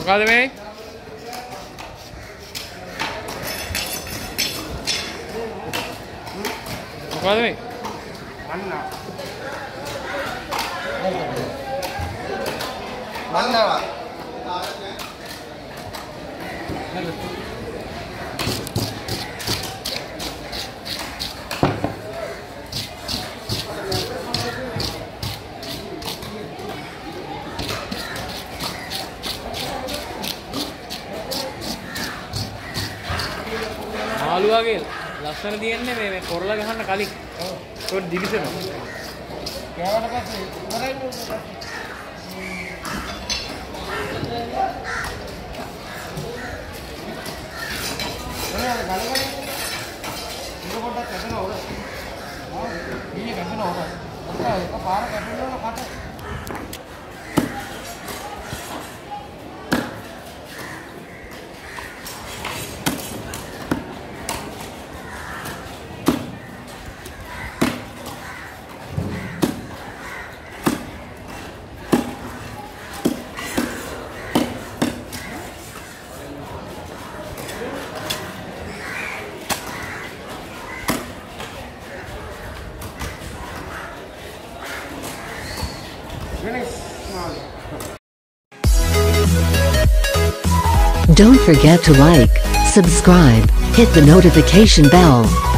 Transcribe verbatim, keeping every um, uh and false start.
මොකද මේ? මොකද මේ? මන්නා. මන්නාවා. ආලු වගේ ලස්සන තියෙන්නේ මේ මේ කොරලා ගහන්න කලින්. ඔව්. ඒක දිලිසෙනවා. කෑවට පස්සේ ඉවරයි නේද? මොනවද ගලගන්නේ? ඒක පොඩ්ඩක් කැපෙනවා උඩ. ආ ඊයේ කැපෙනවා උඩ. අක්කා ඒක පාර කැපෙනවා කට. Don't forget to like, subscribe, hit the notification bell.